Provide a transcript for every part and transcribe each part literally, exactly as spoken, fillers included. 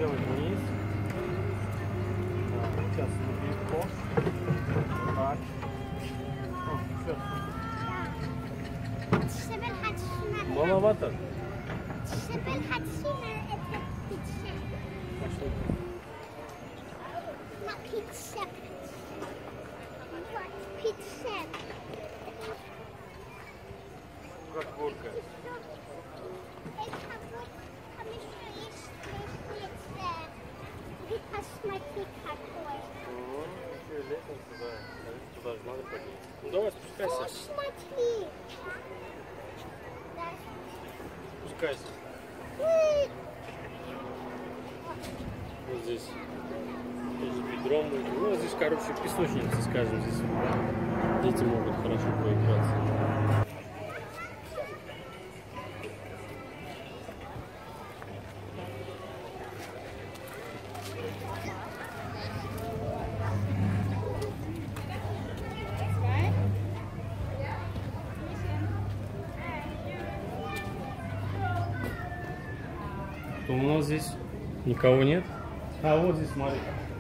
сделать вниз. Да, сейчас легко. Вот так. О, все. Маловато? Как горка. Туда же надо поднять. Ну давай, спускайся. Спускайся. Вот здесь тоже бедром. Ну, здесь, короче, песочница, скажем, здесь дети могут хорошо поиграться. У нас здесь никого нет. А вот здесь, смотри.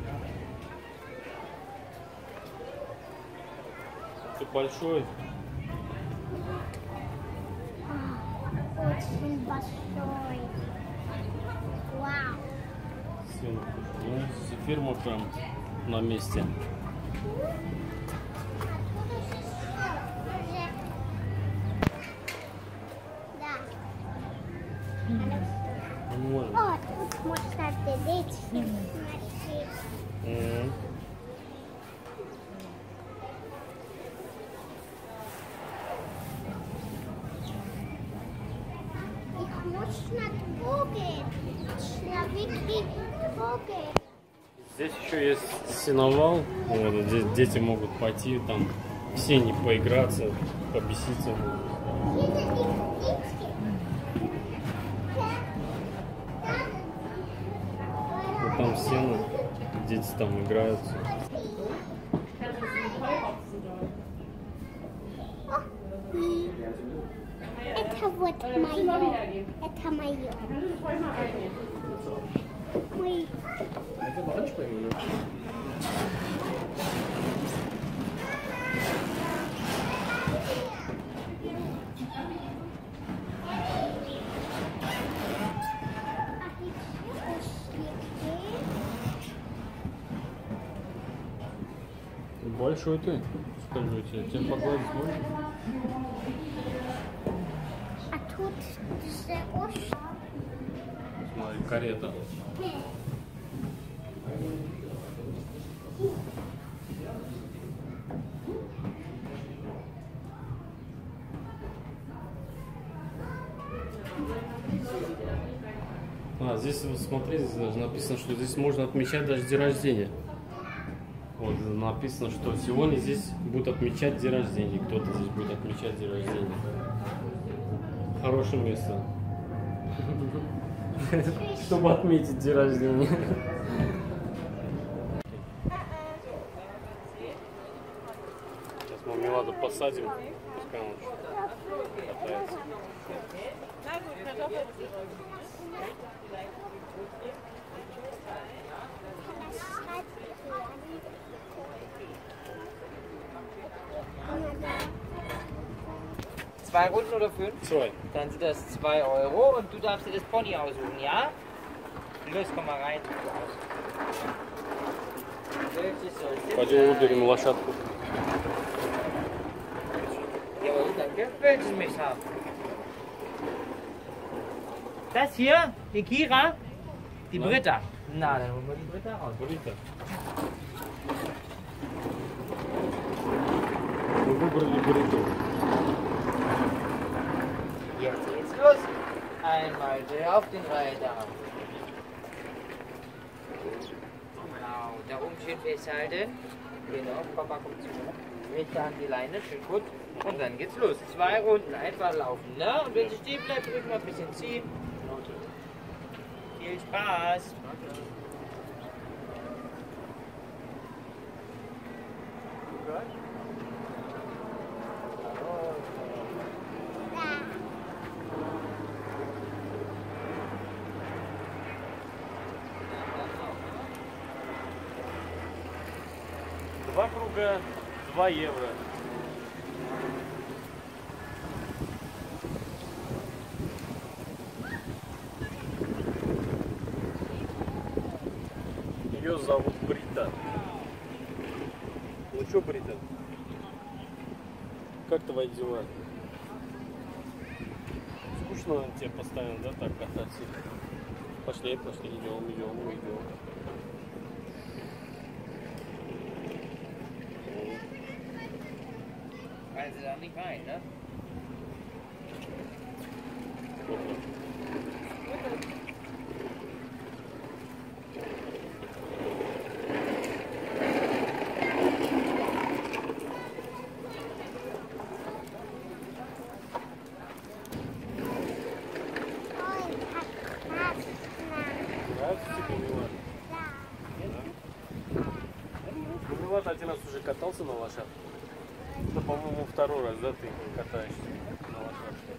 Это большой. Очень большой. Вау. Ну, фирма прям на месте. Может. О, тут можно отделить. Mm. Их можно трогать. Человеки трогать. Здесь еще есть сеновал. Вот, здесь дети могут пойти там в сене поиграться, побеситься. Там сено, дети там играются. Это вот мое. Это мое. Мой. Большой ты, скажу тебе, тебя погладить можно? А тут очень... Смотри, карета. А, здесь, вот смотри, здесь даже написано, что здесь можно отмечать даже день рождения. Вот написано, что сегодня здесь будут отмечать день рождения. Кто-то здесь будет отмечать день рождения. Хорошее место. Чтобы отметить день рождения. Сейчас мы Меладу посадим. Пускай он катается. Zwei Runden oder fünf? Zwei. Dann sind das zwei Euro und du darfst dir das Pony aussuchen, ja? Los, komm mal rein. Пойдем выберем лошадку. Jawohl, danke. Willst du mich haben? Das hier, die Kira, die Nein. Britta. Na, dann holen wir die Britta raus. Britta. Мы выбрали Бриту. Jetzt geht's los. Einmal der auf den Reiter. Genau, da oben schön festhalten. Genau, Papa kommt zu. Rechte Hand die Leine, schön gut. Und dann geht's los. Zwei Runden einfach laufen. Ne? Und wenn sie stehen bleibt, drücken wir ein bisschen ziehen. Viel Spaß. Два круга, два евро. Ее зовут Брита. Ну что, Брита? Как твои дела? Скучно тебе постоянно, да, так кататься? Пошли, пошли, идем, идем, идем. Fallen Sie da nicht rein, ne? Милан один раз уже катался на лошадке. Это, по-моему, второй раз, да, ты катаешься на лошадке.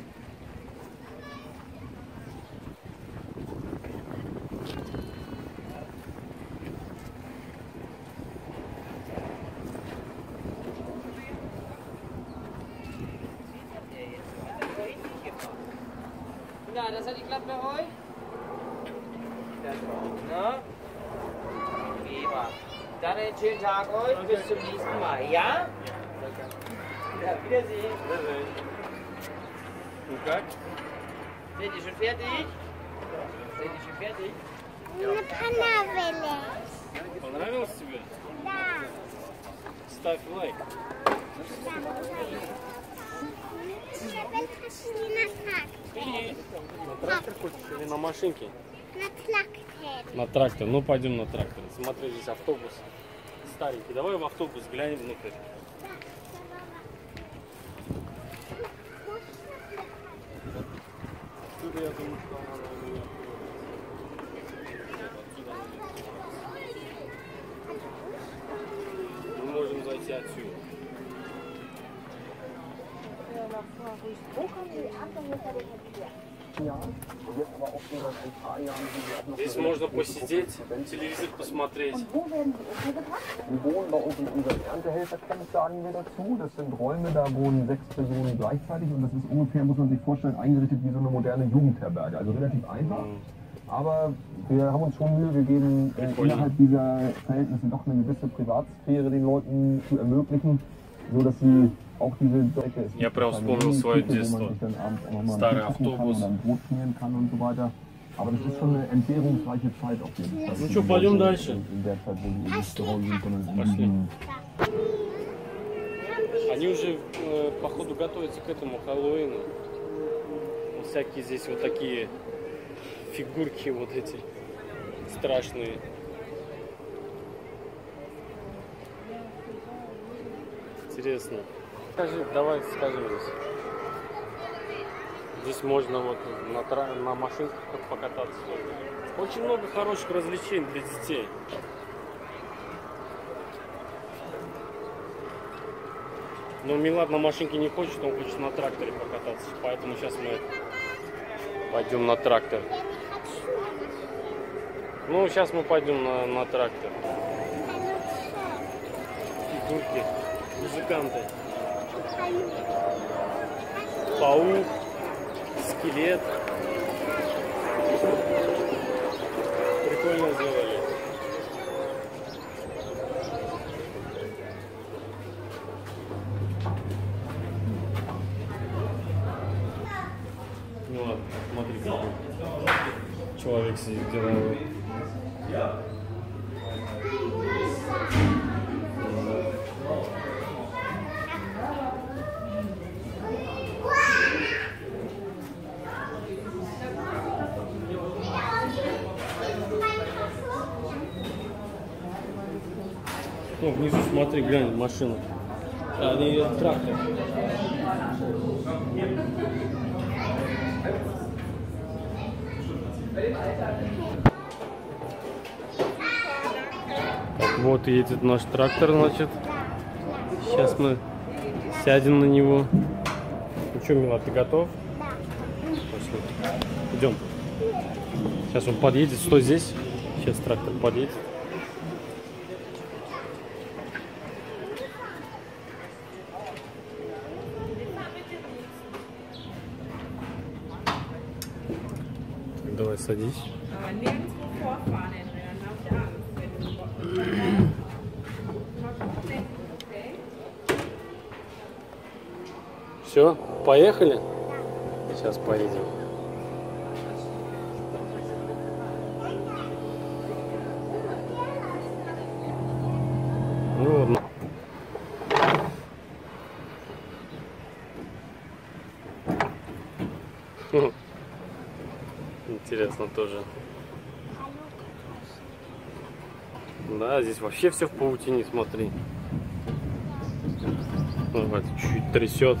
Na, das hat geklappt bei euch? Das war's, ne? Prima. Dann einen schönen Tag euch, bis zum nächsten Mal, ja? Ja, Wiedersehen. Wiedersehen. Und как? Seid ihr schon fertig? Seid ihr schon fertig? Мне понравилось. Понравилось тебе? Да. Ставь лайк. Я бы пошли на трактор. На трактор хочешь или на машинке? На трактор. На трактор. Ну пойдем на трактор. Смотри, здесь автобус старенький. Давай в автобус глянем внутрь. Отсюда я думаю, что она наверное, отсюда она мы можем зайти отсюда. Здесь можно посидеть, телевизор посмотреть. Wir wohnen bei uns in unserem Erntehelfercamp, sagen wir dazu. Das sind Räume, da wohnen sechs Personen gleichzeitig und das ist ungefähr, muss man sich vorstellen, eingerichtet wie so eine moderne Jugendherberge. Also relativ einfach, aber wir haben uns schon Mühe gegeben, äh, innerhalb dieser Verhältnisse doch eine gewisse Privatsphäre den Leuten zu ermöglichen, so dass sie auch diese Decke ist. Я прям вспомнил свое детство. Старый автобус. Brot schmieren kann und so weiter. Aber das ist schon eine entbehrungsreiche Zeit auf jeden Fall. Ну что, пойдем дальше. In der Zeit, wo sie nicht zu Hause sind, sondern in Пошли. diesem Они уже, э, походу, готовятся к этому Хэллоуину. Вот всякие здесь вот такие фигурки вот эти страшные. Интересно. Скажи, давай скажем здесь. Здесь можно вот на, тра... на машинках покататься. Очень много хороших развлечений для детей. Но Милад на машинке не хочет, он хочет на тракторе покататься. Поэтому сейчас мы пойдем на трактор. Ну, сейчас мы пойдем на, на трактор. Фигурки, музыканты. Паук, скелет. Прикольно сделали. Ну ладно, смотри, какой человек сидит деловой. Ну, внизу смотри, глянь, машина. А, не, трактор. Вот едет наш трактор, значит. Сейчас мы сядем на него. Ну что, Мила, ты готов? Да. Пошли. Идем. Сейчас он подъедет. Стой здесь. Сейчас трактор подъедет. Давай садись. Aber nirgendwo vorfahren in Rennen, hab ich Angst. Wenn du Все, поехали? Сейчас поедем. Ну ладно. Интересно тоже. Да, здесь вообще все в паутине, смотри. Вот, чуть трясет.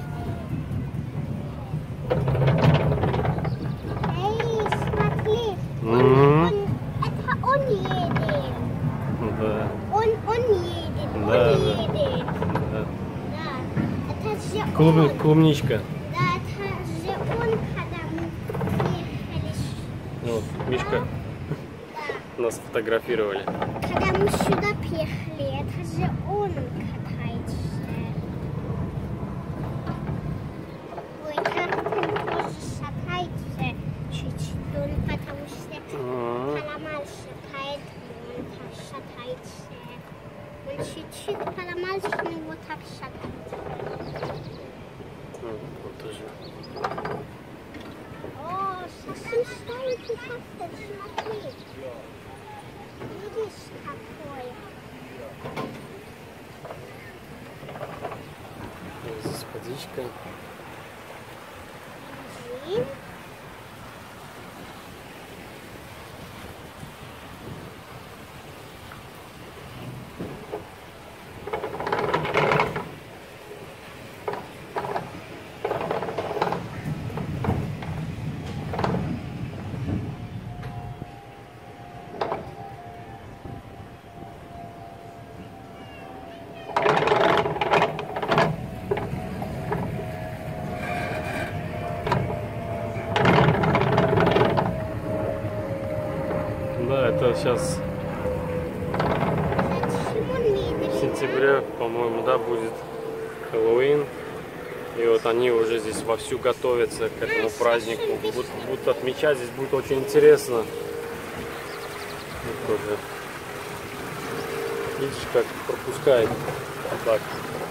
Эй, смотри. Мгм. Это он едет. Да, Он, он едет. Он Да, да. едет. да. Да. Это же Клуб- он. клубничка. Да, это же он, когда мы ехали. Вот, Мишка Да. нас фотографировали. Когда мы сюда приехали, это же он катается. Ой, трактор тоже шатается чуть-чуть, он потому что Ага. поломался, поэтому он так шатается. Он чуть-чуть поломался, но вот так шатается. Вот тоже. О, совсем старый трактор, смотри. Видишь, какой? Здесь водичка. Бензин. Да, это сейчас Зачем он в медленно? сентябре, по-моему, да, будет Хэллоуин. И вот они уже здесь вовсю готовятся к этому празднику. Будут, будут отмечать, здесь будет очень интересно. Вот тоже. Видишь, как пропускает. Вот так.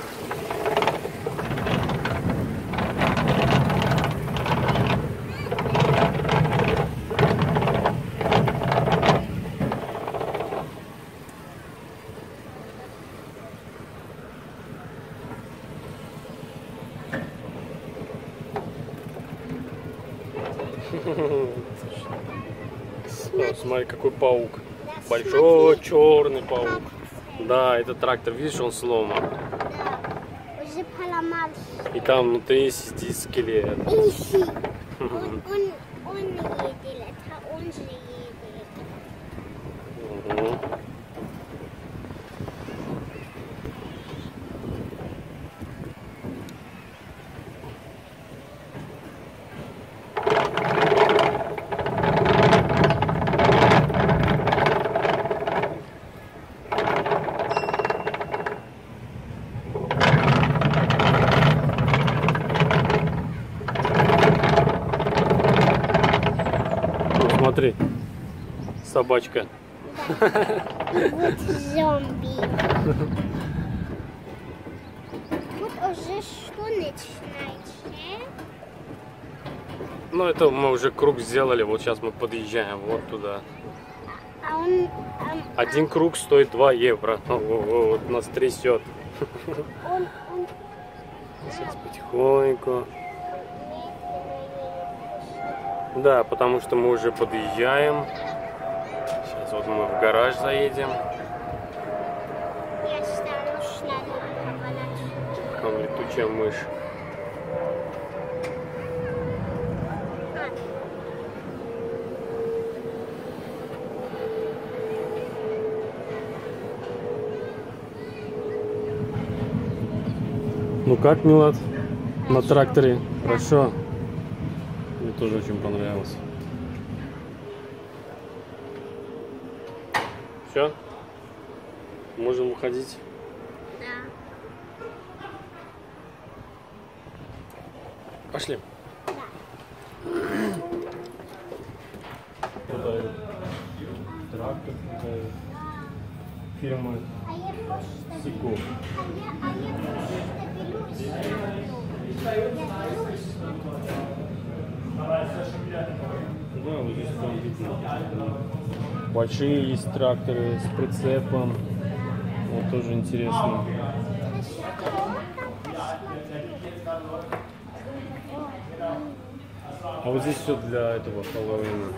О, смотри, какой паук. Большой черный паук. Да, это трактор, видишь, он сломан. Да, уже поломался. И там внутри сидит скелет. Иси. Он, он, он едет, это он же едет. Мгм. Ну, смотри, собачка. Вот зомби. Тут уже что начинается? Ну, это мы уже круг сделали, вот сейчас мы подъезжаем вот туда. А он, а, Один круг стоит два евро. О, о, вот нас трясет. он, он Сейчас потихоньку. медленно едет. Да, потому что мы уже подъезжаем. Сейчас вот мы в гараж заедем. Я стану шнадить. Там летучая мышь. Ну как, Милад? На тракторе? Хорошо. Мне тоже очень понравилось. Все? Можем выходить? Да. Пошли. ставят. Трактор какая фирмы А я просто... Сико. А я, а я просто Да, вот здесь прям видно. Большие есть тракторы с прицепом. Вот тоже интересно. А вот здесь все для этого Хэллоуина.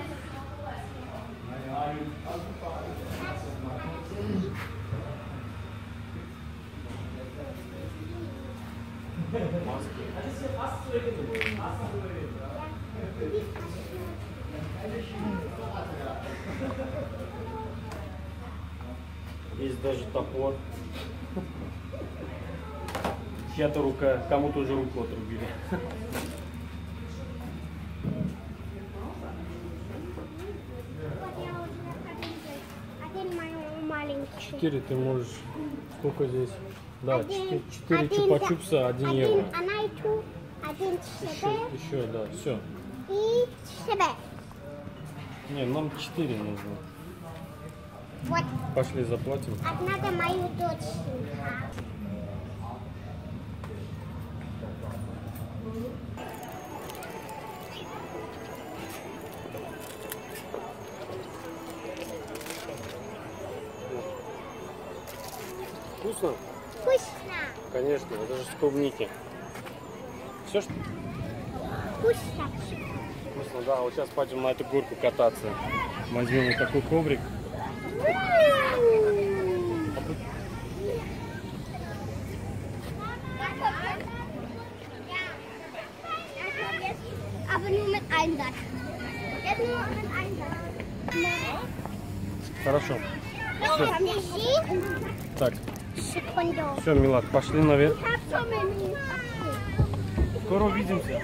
Есть даже топор. Чья-то рука, кому-то уже руку отрубили. Один маленький. Четыре ты можешь. Сколько здесь? Да, Один- четыре, четыре один чупа-чупса, один евро. Один анайту, один Еще, себе еще, да, все. и себе. Не, нам четыре нужно. Вот, Пошли заплатим. одна за мою доченьку. Вкусно? Вкусно, Конечно, это же с клубники. Все что вкусно. вкусно, да. Вот сейчас пойдем на эту горку кататься. Возьмем вот такой коврик. Aber nur mit einem Satz. Jetzt nur mit einem Satz. Хорошо. Подожди. Так, Секунду. все, Милад, пошли наверх. Ich hab schon mal Скоро увидимся.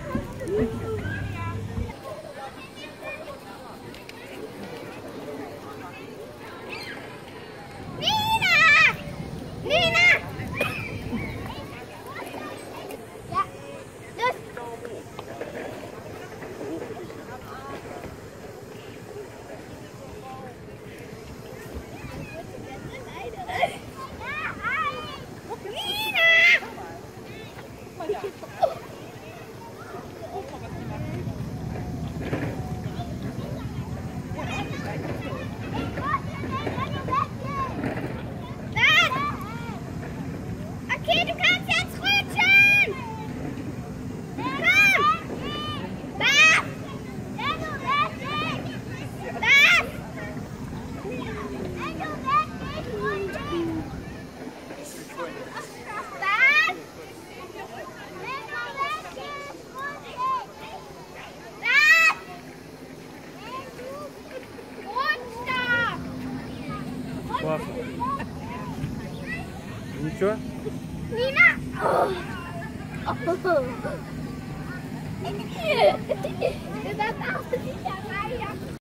Nina! Nina! Ja, los! Okay, du kannst jetzt rutschen! Komm! Was? Wenn du weggeht! Was? Wenn du weggeht, rutschen! Was? Wenn du weggeht, rutschen! Was? Rutsch da! Классно. Ничего? Nina! Oh. Das ist auch sicher, Maria.